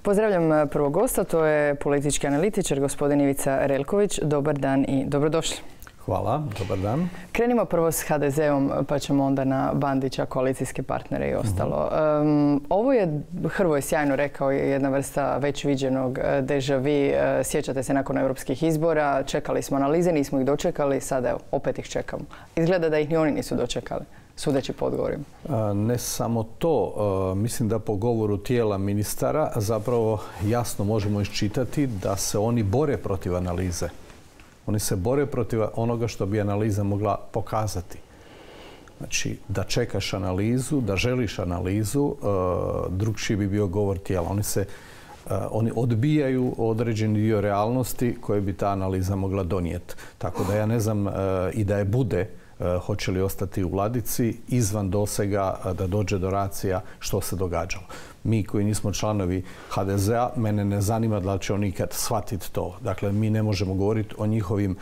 Pozdravljam prvog gosta, to je politički analitičar gospodin Ivica Relković. Dobar dan i dobrodošli. Hvala, dobar dan. Krenimo prvo s HDZ-om, pa ćemo onda na Bandića, koalicijske partnere i ostalo. Ovo je, Hrvoje sjajno rekao, je jedna vrsta već viđenog deja vu. Sjećate se, nakon europskih izbora čekali smo analize, nismo ih dočekali, sada evo, opet ih čekamo. Izgleda da ih ni oni nisu dočekali, sudeći po odgovorima. Ne samo to, mislim da po govoru tijela ministara zapravo jasno možemo iščitati da se oni bore protiv analize. Oni se bore protiv onoga što bi analiza mogla pokazati. Znači, da čekaš analizu, da želiš analizu, drugčiji bi bio govor tijela. Oni odbijaju određeni dio realnosti koje bi ta analiza mogla donijeti. Tako da ja ne znam i da je bude, hoće li ostati u ladici, izvan dosega da dođe do racija što se događalo. Mi koji nismo članovi HDZ-a, mene ne zanima da li će oni ikad shvatiti to. Dakle, mi ne možemo govoriti o njihovim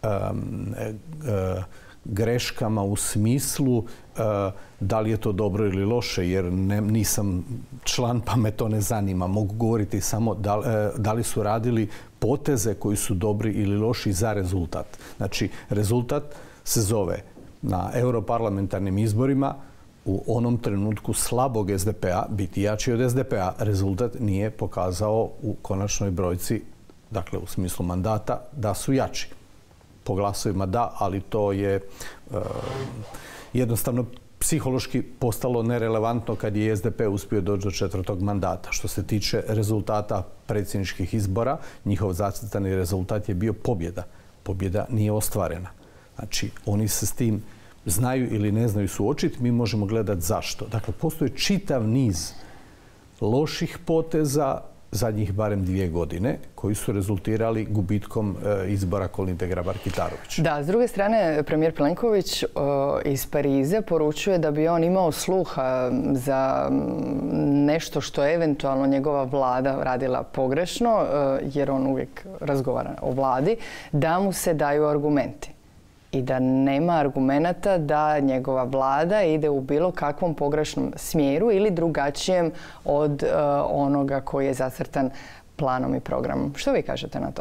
greškama u smislu da li je to dobro ili loše, jer nisam član pa me to ne zanima. Mogu govoriti samo da li su radili poteze koji su dobri ili loši za rezultat. Znači, rezultat se zove na europarlamentarnim izborima u onom trenutku slabog SDP-a, biti jači od SDP-a, rezultat nije pokazao u konačnoj brojci, dakle u smislu mandata, da su jači. Po glasovima da, ali to je jednostavno psihološki postalo nerelevantno kad je SDP uspio doći do 4. mandata. Što se tiče rezultata predsjedničkih izbora, njihov zacrtani rezultat je bio pobjeda. Pobjeda nije ostvarena. Znači, oni se s tim znaju ili ne znaju suočiti, mi možemo gledati zašto. Dakle, postoji čitav niz loših poteza zadnjih barem 2 godine koji su rezultirali gubitkom izbora Kolinde Grabar-Kitarović. Da, s druge strane, premijer Plenković iz Pariza poručuje da bi on imao sluha za nešto što je eventualno njegova vlada radila pogrešno, jer on uvijek razgovara o vladi, da mu se daju argumenti. I da nema argumenata da njegova vlada ide u bilo kakvom pogrešnom smjeru ili drugačijem od onoga koji je zacrtan planom i programom. Što vi kažete na to?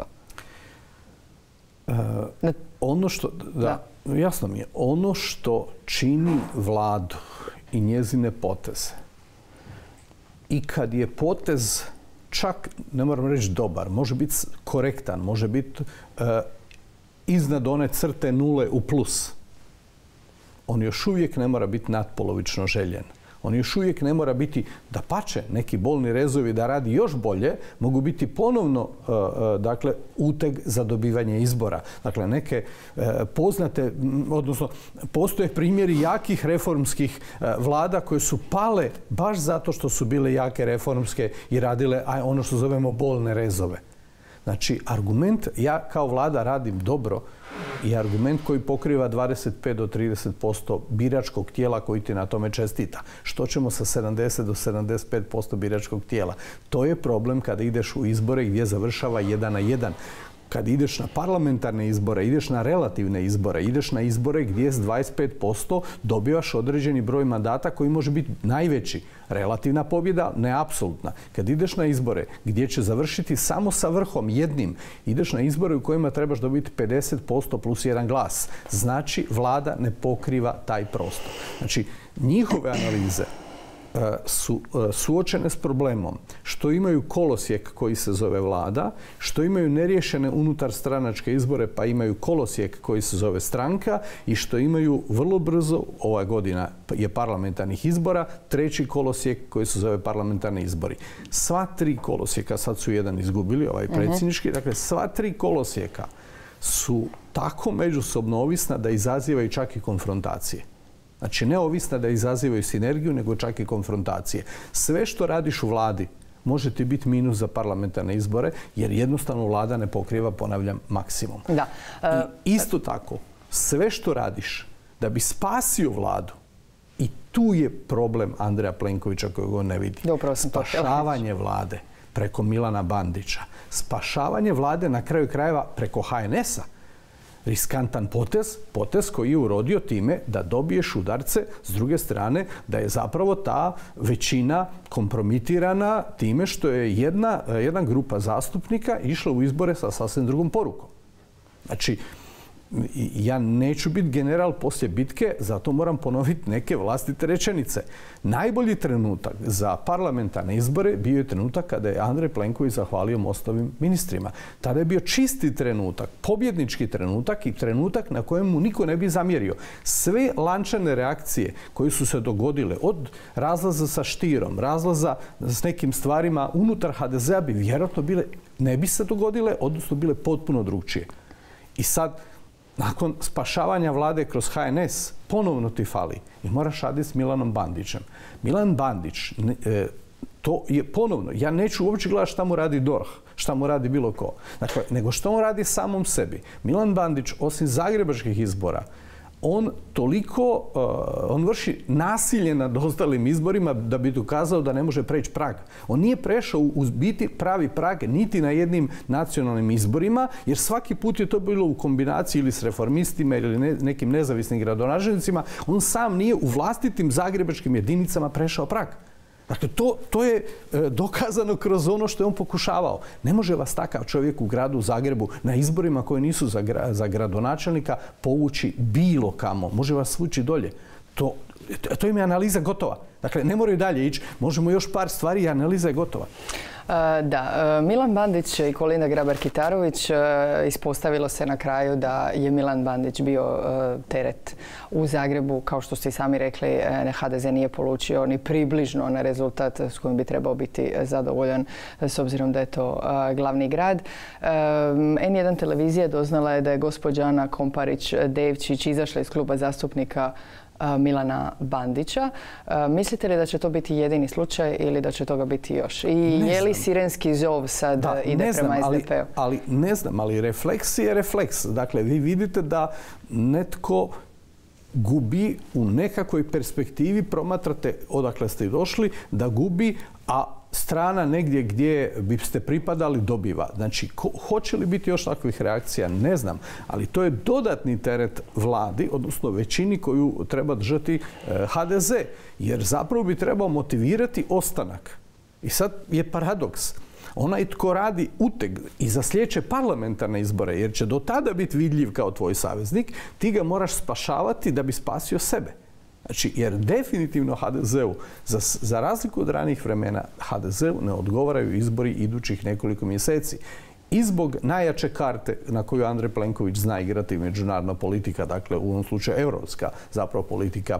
Jasno mi je. Ono što čini vladu i njezine poteze, i kad je potez čak, ne moram reći dobar, može biti korektan, može biti iznad one crte nule u plus. On još uvijek ne mora biti natpolovično željen. On još uvijek ne mora biti, dapače, neki bolni rezovi da radi još bolje, mogu biti ponovno dakle, uteg za dobivanje izbora. Dakle, neke poznate, odnosno postoje primjeri jakih reformskih vlada koje su pale baš zato što su bile jake reformske i radile ono što zovemo bolne rezove. Znači, argument, ja kao vlada radim dobro, i argument koji pokriva 25 do 30% biračkog tijela koji ti na tome čestita. Što ćemo sa 70 do 75% biračkog tijela? To je problem kada ideš u izbore gdje završava 1:1. Kad ideš na parlamentarne izbore, ideš na relativne izbore, ideš na izbore gdje s 25% dobivaš određeni broj mandata koji može biti najveći. Relativna pobjeda, ne apsolutna. Kad ideš na izbore gdje će završiti samo sa vrhom jednim, ideš na izbore u kojima trebaš dobiti 50% plus 1 glas. Znači, vlada ne pokriva taj prostor. Znači, njihove analize su suočene s problemom što imaju kolosijek koji se zove vlada, što imaju neriješene unutar stranačke izbore pa imaju kolosijek koji se zove stranka i što imaju vrlo brzo, ova godina je parlamentarnih izbora, 3. kolosijek koji se zove parlamentarni izbori. Sva 3 kolosijeka, sad su jedan izgubili, ovaj predsjednički, dakle sva 3 kolosijeka su tako međusobno ovisna da izazivaju čak i konfrontacije. Znači, ne ovisna da izazivaju sinergiju, nego čak i konfrontacije. Sve što radiš u vladi može ti biti minus za parlamentarne izbore, jer jednostavno vlada ne pokriva, ponavljam, maksimum. Da. I isto tako, sve što radiš da bi spasio vladu, i tu je problem Andreja Plenkovića kojeg on ne vidi. Spašavanje vlade preko Milana Bandića. Spašavanje vlade na kraju krajeva preko HNS-a. riskantan potez koji je urodio time da dobiješ udarce, s druge strane da je zapravo ta većina kompromitirana time što je jedna grupa zastupnika išla u izbore sa sasvim drugom porukom. Znači, ja neću biti general poslije bitke, zato moram ponoviti neke vlastite rečenice. Najbolji trenutak za parlamentarne izbore bio je trenutak kada je Andrej Plenković zahvalio Mostovim ministrima. Tada je bio čisti trenutak, pobjednički trenutak i trenutak na kojem mu niko ne bi zamjerio. Sve lančane reakcije koje su se dogodile, od razlaza sa Stierom, razlaza s nekim stvarima unutar HDZ-a bi vjerojatno bile, ne bi se dogodile, odnosno bile potpuno drugčije. I sad, nakon spašavanja vlade kroz HNS, ponovno ti fali i moraš raditi s Milanom Bandićem. Milan Bandić, to je ponovno, ja neću uopće gledati šta mu radi DORH, šta mu radi bilo ko. Dakle, nego što on radi samom sebi. Milan Bandić, osim zagrebačkih izbora, on vrši nasilje nad ostalim izborima da bi dokazao da ne može preći prag. On nije prešao u biti pravi prag niti na jednim nacionalnim izborima, jer svaki put je to bilo u kombinaciji ili s reformistima ili nekim nezavisnim gradonačelnicima. On sam nije u vlastitim zagrebačkim jedinicama prešao prag. Dakle, to je dokazano kroz ono što je on pokušavao. Ne može vas takav čovjek u gradu Zagrebu na izborima koji nisu za gradonačelnika povući bilo kamo. Može vas vući dolje. To im je analiza gotova. Dakle, ne moraju dalje ići. Možemo još par stvari i analiza je gotova. Da, Milan Bandić i Kolinda Grabar-Kitarović, ispostavilo se na kraju da je Milan Bandić bio teret u Zagrebu. Kao što ste i sami rekli, HDZ nije polučio ni približno na rezultat s kojim bi trebao biti zadovoljan s obzirom da je to glavni grad. N1 televizija doznala je da je gospođa Ana Komparić-Devčić izašla iz kluba zastupnika Milana Bandića. Mislite li da će to biti jedini slučaj ili da će toga biti još? I je li sirenski zov sad ide prema SDP-u? Ali ne znam, ali refleks je refleks. Dakle, vi vidite da netko gubi u nekakvoj perspektivi, promatrate odakle ste i došli, da gubi, a strana negdje gdje biste pripadali dobiva. Znači, hoće li biti još takvih reakcija? Ne znam. Ali to je dodatni teret vladi, odnosno većini koju treba držati HDZ. Jer zapravo bi trebao motivirati ostanak. I sad je paradoks. Onaj tko radi uteg i za sljedeće parlamentarne izbore, jer će do tada biti vidljiv kao tvoj saveznik, ti ga moraš spašavati da bi spasio sebe. Znači, jer definitivno HDZ-u, za razliku od ranijih vremena, HDZ-u ne odgovaraju izbori idućih nekoliko mjeseci. I zbog najjače karte na koju Andrej Plenković zna igrati, međunarodna politika, dakle u ovom slučaju europska zapravo politika,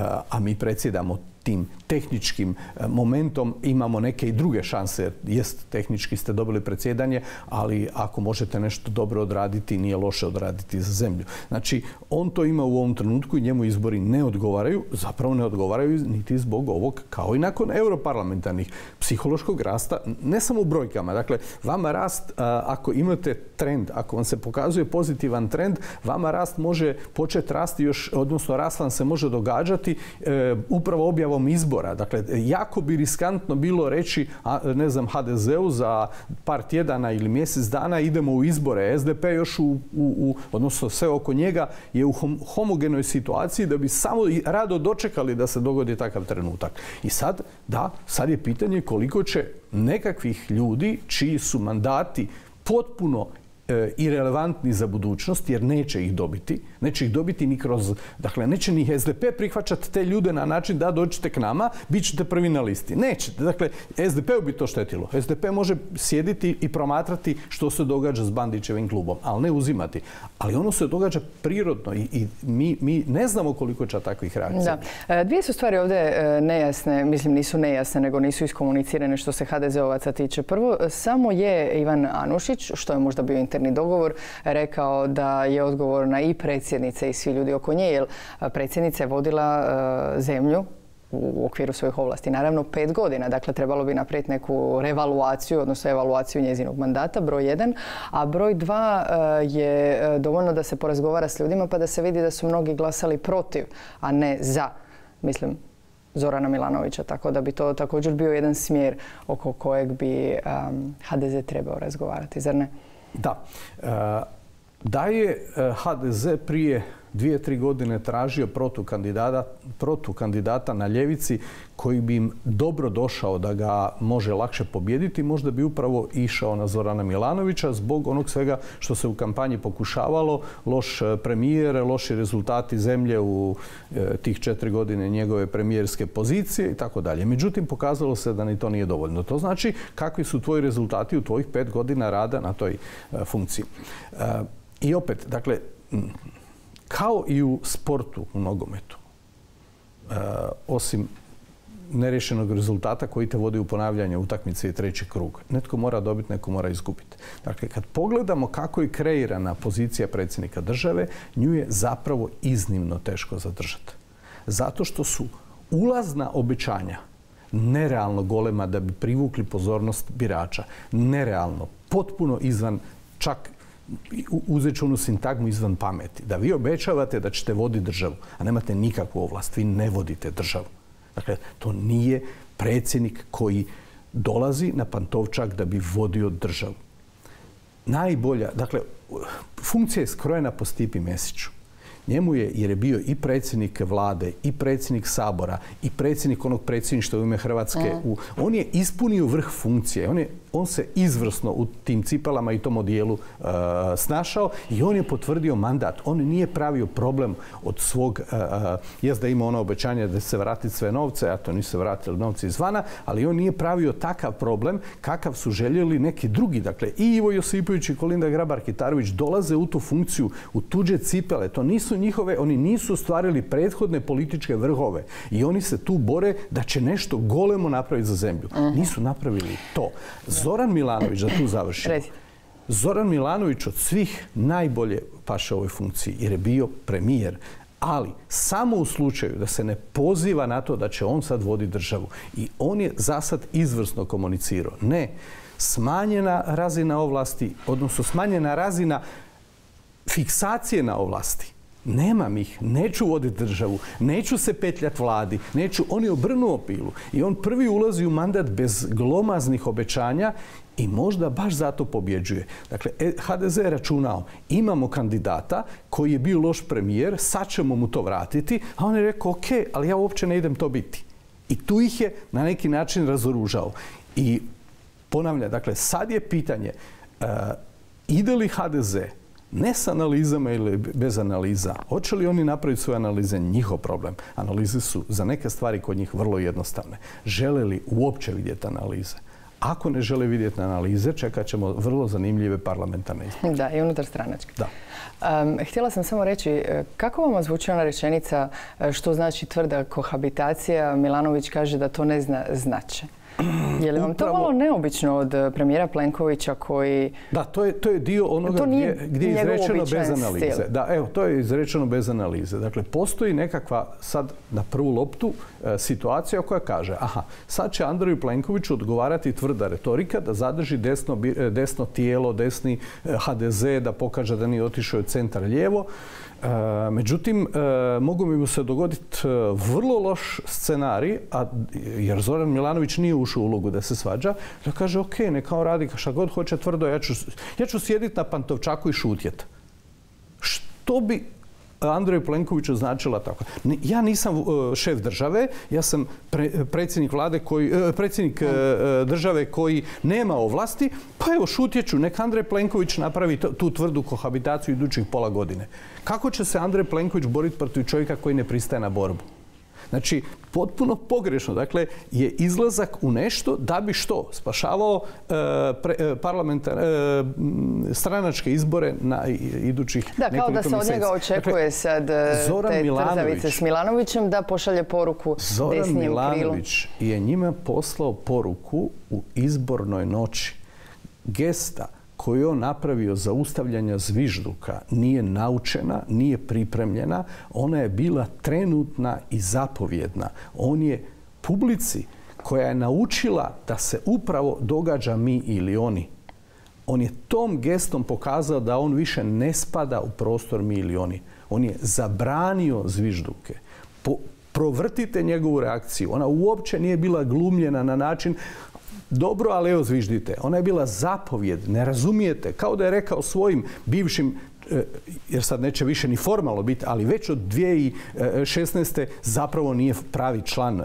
a mi predsjedamo tim tehničkim momentom, imamo neke i druge šanse. Jest, tehnički ste dobili predsjedanje, ali ako možete nešto dobro odraditi, nije loše odraditi za zemlju. Znači, on to ima u ovom trenutku i njemu izbori ne odgovaraju, zapravo ne odgovaraju niti zbog ovog, kao i nakon europarlamentarnih, psihološkog rasta, ne samo u brojkama. Dakle, vama rast, ako imate trend, ako vam se pokazuje pozitivan trend, vama rast može početi rasti još, odnosno rast vam se može događati upravo objavom izbora. Dakle, jako bi riskantno bilo reći, ne znam, HDZ-u za par tjedana ili mjesec dana idemo u izbore. SDP još odnosno sve oko njega je u homogenoj situaciji da bi samo rado dočekali da se dogodi takav trenutak. I sad, da, sad je pitanje koliko će nekakvih ljudi čiji su mandati potpuno irelevantni za budućnost, jer neće ih dobiti. Neće ih dobiti ni kroz... Dakle, neće ni SDP prihvaćati te ljude na način da dođete k nama, bit ćete prvi na listi. Nećete. Dakle, SDP-u bi to štetilo. SDP može sjediti i promatrati što se događa s Bandićevim klubom, ali ne uzimati. Ali ono se događa prirodno i mi ne znamo koliko će takvih reakcija. Da. Dvije su stvari ovdje nejasne, mislim nisu nejasne, nego nisu iskomunicirane što se HDZ-ovaca tiče. Prvo, samo je Ivan Anušić, što je možda bio interni dogovor, rekao da je odgovorna i predsjednica i svi ljudi oko nje, jer predsjednica je vodila zemlju u okviru svojih ovlasti. Naravno, 5 godina. Dakle, trebalo bi napraviti neku revaluaciju, odnosno evaluaciju njezinog mandata, broj 1. A broj 2 je dovoljno da se porazgovara s ljudima pa da se vidi da su mnogi glasali protiv, a ne za, mislim, Zorana Milanovića. Tako da bi to također bio jedan smjer oko kojeg bi HDZ trebao razgovarati, zar ne? Da. da je HDZ prije 2-3 godine tražio protukandidata na ljevici koji bi im dobro došao da ga može lakše pobijediti, možda bi upravo išao na Zorana Milanovića zbog onog svega što se u kampanji pokušavalo, loš premijer, loši rezultati zemlje u tih 4 godine njegove premijerske pozicije i tako dalje. Međutim, pokazalo se da ni to nije dovoljno. To znači kakvi su tvoji rezultati u tvojih 5 godina rada na toj funkciji. I opet, dakle, kao i u sportu, u nogometu, osim nerješenog rezultata koji te vodi u ponavljanje utakmice i treći krug. Netko mora dobiti, netko mora izgubiti. Dakle, kad pogledamo kako je kreirana pozicija predsjednika države, nju je zapravo iznimno teško zadržati. Zato što su ulazna obećanja nerealno golema da bi privukli pozornost birača. Nerealno, potpuno izvan, čak uzet ću onu sintagmu izvan pameti. Da vi obećavate da ćete voditi državu, a nemate nikakvu ovlast, vi ne vodite državu. Dakle, to nije predsjednik koji dolazi na Pantovčak da bi vodio državu. Najbolja, dakle, funkcija je skrojena po Stipi Mesiću. Njemu je, jer je bio i predsjednik vlade, i predsjednik Sabora, i predsjednik onog predsjedništva u ime Hrvatske. On je ispunio vrh funkcije. On se izvrsno u tim cipelama i tom odijelu snašao i on je potvrdio mandat. On nije pravio problem od svog, jest da ima ono obećanje da se vratiti sve novce, a to nisu se vratili novci izvana, ali on nije pravio takav problem kakav su željeli neki drugi. Dakle, i Ivo Josipović i Kolinda Grabar-Kitarović dolaze u tu funkciju, u tuđe cipele. To nisu njihove, oni nisu ostvarili prethodne političke vrhove i oni se tu bore da će nešto golemo napraviti za zemlju. Nisu napravili to. Zoran Milanović, da tu završimo. Zoran Milanović od svih najbolje paše ovoj funkciji jer je bio premijer, ali samo u slučaju da se ne poziva na to da će on sad voditi državu. I on je za sad izvrsno komunicirao. Ne, smanjena razina ovlasti, odnosno smanjena razina fiksacije na ovlasti. Nemam ih, neću voditi državu, neću se petljati vladi, on je obrnuo pilu i on prvi ulazi u mandat bez glomaznih obećanja i možda baš zato pobjeđuje. Dakle, HDZ je računao, imamo kandidata koji je bio loš premijer, sad ćemo mu to vratiti, a on je rekao, ok, ali ja uopće ne idem to biti. I tu ih je na neki način razoružao. I ponavljam, dakle, sad je pitanje, ide li HDZ ne s analizama ili bez analiza. Hoće li oni napraviti svoje analize? Njihov problem. Analize su za neke stvari kod njih vrlo jednostavne. Žele li uopće vidjeti analize? Ako ne žele vidjeti analize, čekat ćemo vrlo zanimljive parlamentarne izbore. Da, i unutar stranačke. Da. Htjela sam samo reći, kako vam zvuči ona rečenica što znači tvrda kohabitacija? Milanović kaže da to ne zna znače. Je li vam to malo neobično od premijera Plenkovića koji... Da, to je dio onoga gdje je izrečeno bez analize. Da, evo, to je izrečeno bez analize. Dakle, postoji nekakva sad na prvu loptu situacija koja kaže, aha, sad će Andreju Plenkoviću odgovarati tvrda retorika da zadrži desno tijelo, desni HDZ, da pokaže da nije otišao od centra lijevo. Međutim, mogu mi se dogoditi vrlo loš scenarij, jer Zoran Milanović nije ušao u ulogu da se svađa, da kaže, ok, neka on radi šta god hoće tvrdo, ja ću sjediti na Pantovčaku i šutjeti. Što bi Andreju Plenkoviću značila tako? Ja nisam šef države, ja sam predsjednik države koji nema ovlasti, pa evo šutjeću, neka Andrej Plenković napravi tu tvrdu kohabitaciju idućih pola godine. Kako će se Andrej Plenković boriti protiv čovjeka koji ne pristaje na borbu? Znači, potpuno pogrešno. Dakle, je izlazak u nešto da bi što? Spašavao stranačke izbore na idućih nekoliko mjeseci. Da, kao da se od njega očekuje sad te trzavice s Milanovićem da pošalje poruku desnijem krilu. Zoran Milanović je njima poslao poruku u izbornoj noći. Gesta koju je on napravio zaustavljanja zvižduka nije naučena, nije pripremljena, ona je bila trenutna i zapovjedna. On je publici koja je naučila da se upravo događa mi ili oni. On je tom gestom pokazao da on više ne spada u prostor mi ili oni. On je zabranio zvižduke. Provrtite njegovu reakciju. Ona uopće nije bila glumljena na način dobro, ali evo zviždite. Ona je bila zapovjed, ne razumijete. Kao da je rekao svojim bivšim jer sad neće više ni formalno biti, ali već od 2016. zapravo nije pravi član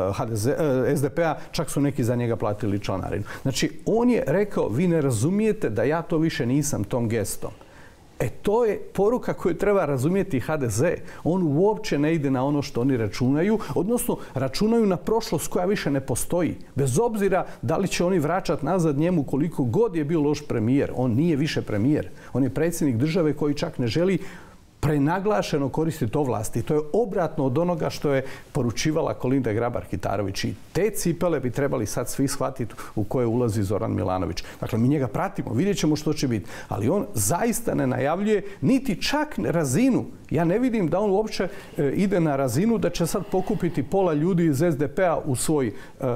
SDP-a, čak su neki za njega platili članarinu. Znači, on je rekao, vi ne razumijete da ja to više nisam tom gestom. To je poruka koju treba razumjeti HDZ. On uopće ne ide na ono što oni računaju, odnosno računaju na prošlost koja više ne postoji. Bez obzira da li će oni vraćati nazad njemu koliko god je bio loš premijer. On nije više premijer. On je predsjednik države koji čak ne želi prenaglašeno koristiti ovlasti. To je obratno od onoga što je poručivala Kolinda Grabar-Kitarović. I te cipele bi trebali sad svi shvatiti u koje ulazi Zoran Milanović. Dakle, mi njega pratimo, vidjet ćemo što će biti. Ali on zaista ne najavljuje niti čak razinu. Ja ne vidim da on uopće ide na razinu da će sad pokupiti pola ljudi iz SDP-a u svoj,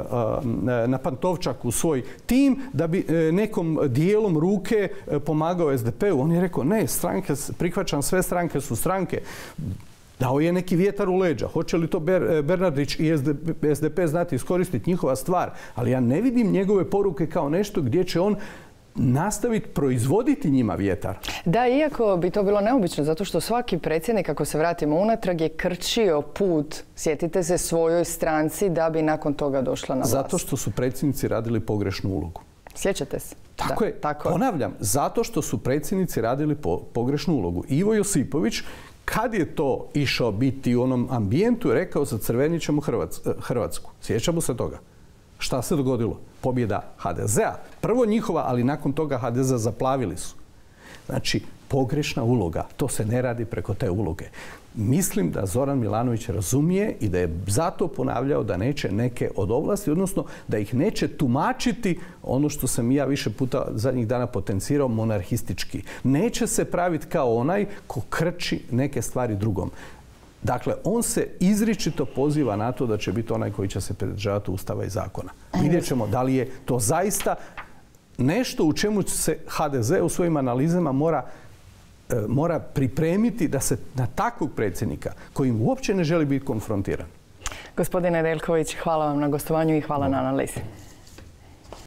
na Pantovčak u svoj tim, da bi nekom dijelom ruke pomagao SDP-u. On je rekao, ne, stranke, prihvaćam sve stranke su stranke. Dao je neki vjetar u leđa. Hoće li to Bernardić i SDP znati iskoristiti, njihova stvar. Ali ja ne vidim njegove poruke kao nešto gdje će on nastaviti proizvoditi njima vjetar. Da, iako bi to bilo neobično, zato što svaki predsjednik, ako se vratimo unatrag, je krčio put, sjetite se, svojoj stranci da bi nakon toga došla na vlast. Zato što su predsjednici radili pogrešnu ulogu. Sjećate se? Tako je. Ponavljam, zato što su predsjednici radili pogrešnu ulogu. Ivo Josipović, kad je to išao biti u onom ambijentu, rekao, zacrvenit ćemo Hrvatsku. Sjećamo se toga. Šta se dogodilo? Pobjeda HDZ-a. Prvo njihova, ali nakon toga HDZ-a zaplavili su. Znači, pogrešna uloga. To se ne radi preko te uloge. Mislim da Zoran Milanović razumije i da je zato ponavljao da neće neke od ovlasti, odnosno da ih neće tumačiti ono što sam ja više puta zadnjih dana potencirao, monarhistički. Neće se praviti kao onaj ko krči neke stvari drugom. Dakle, on se izričito poziva na to da će biti onaj koji će se pridržavati Ustava i zakona. Vidjet ćemo da li je to zaista nešto u čemu se HDZ u svojim analizama mora pripremiti da se na takvog predsjednika, kojim uopće ne želi biti konfrontiran. Gospodine Delković, hvala vam na gostovanju i hvala na analizi.